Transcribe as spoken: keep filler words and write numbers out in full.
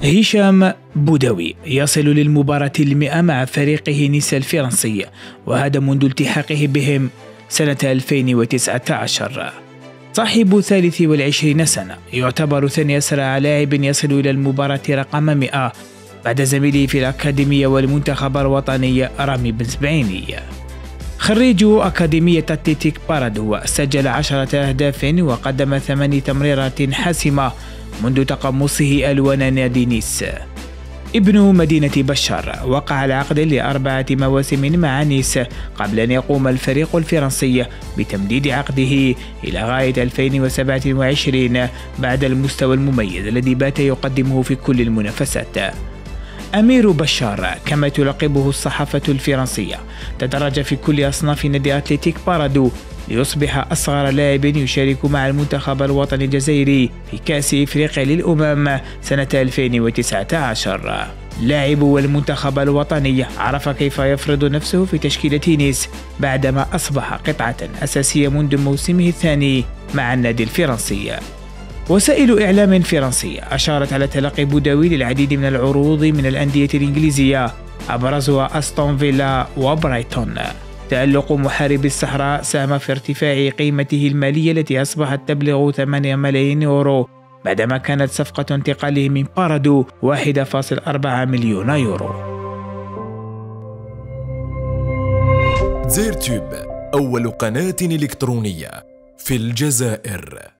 هشام بودوي يصل للمباراة المئة مع فريقه نيس الفرنسي، وهذا منذ التحاقه بهم سنة ألفين وتسعة عشر. صاحب ثالث والعشرين سنة يعتبر ثاني أسرع لاعب يصل إلى المباراة رقم مئة بعد زميله في الأكاديمية والمنتخب الوطني رامي بنسبعيني. خريج أكاديمية أتلتيك بارادو، سجل عشرة أهداف وقدم ثماني تمريرات حاسمة منذ تقمصه ألوان نادي نيس. ابن مدينة بشار، وقع العقد لأربعة مواسم مع نيس قبل أن يقوم الفريق الفرنسي بتمديد عقده إلى غاية ألفين وسبعة وعشرين بعد المستوى المميز الذي بات يقدمه في كل المنافسات. أمير بشار كما تلقبه الصحافة الفرنسية تدرج في كل أصناف نادي أتلتيك بارادو ليصبح أصغر لاعب يشارك مع المنتخب الوطني الجزائري في كأس إفريقيا للأمم سنة ألفين وتسعة عشر. لاعب والمنتخب الوطني عرف كيف يفرض نفسه في تشكيلة نيس بعدما أصبح قطعة أساسية منذ موسمه الثاني مع النادي الفرنسي. وسائل إعلام فرنسية أشارت على تلقي بودوي للعديد من العروض من الأندية الإنجليزية أبرزها أستون فيلا وبرايتون. تألق محارب الصحراء ساهم في ارتفاع قيمته المالية التي أصبحت تبلغ ثمانية ملايين يورو بعدما كانت صفقة انتقاله من بارادو واحد فاصلة أربعة مليون يورو. زيرتوب، أول قناة إلكترونية في الجزائر.